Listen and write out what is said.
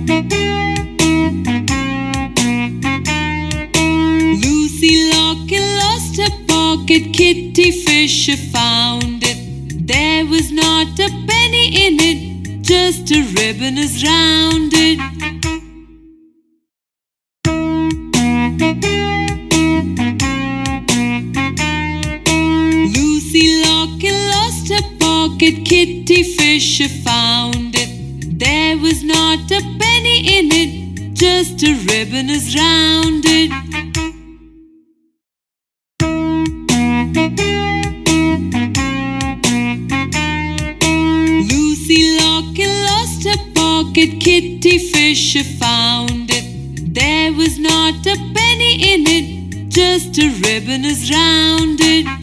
Lucy Locken lost her pocket, Kitty Fisher found it. There was not a penny in it, just a ribbon is rounded. Lucy Locken lost her pocket, Kitty Fisher found it. There was not a penny in it, just a ribbon is rounded. Lucy Locken lost her pocket, Kitty Fisher found it. There was not a penny in it, just a ribbon is rounded.